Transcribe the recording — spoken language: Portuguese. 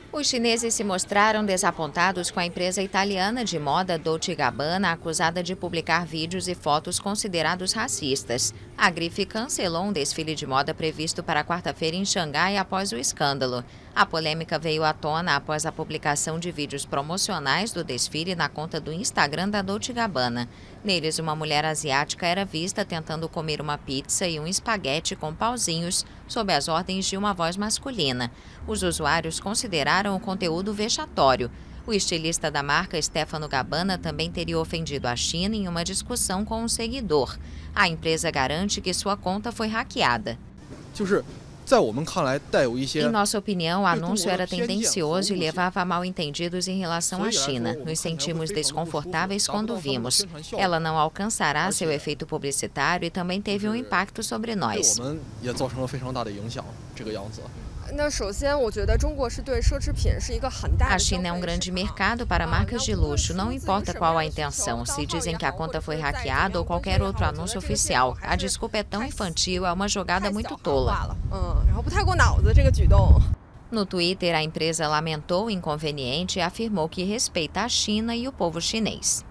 Os chineses se mostraram desapontados com a empresa italiana de moda Dolce & Gabbana, acusada de publicar vídeos e fotos considerados racistas. A grife cancelou um desfile de moda previsto para quarta-feira em Xangai após o escândalo. A polêmica veio à tona após a publicação de vídeos promocionais do desfile na conta do Instagram da Dolce & Gabbana. Neles, uma mulher asiática era vista tentando comer uma pizza e um espaguete com pauzinhos sob as ordens de uma voz masculina. Os usuários consideraram o conteúdo vexatório. O estilista da marca, Stefano Gabbana, também teria ofendido a China em uma discussão com um seguidor. A empresa garante que sua conta foi hackeada. Em nossa opinião, o anúncio era tendencioso e levava a mal-entendidos em relação à China. Nos sentimos desconfortáveis quando vimos. Ela não alcançará seu efeito publicitário e também teve um impacto sobre nós. A China é um grande mercado para marcas de luxo, não importa qual a intenção. Se dizem que a conta foi hackeada ou qualquer outro anúncio oficial, a desculpa é tão infantil, é uma jogada muito tola. No Twitter, a empresa lamentou o inconveniente e afirmou que respeita a China e o povo chinês.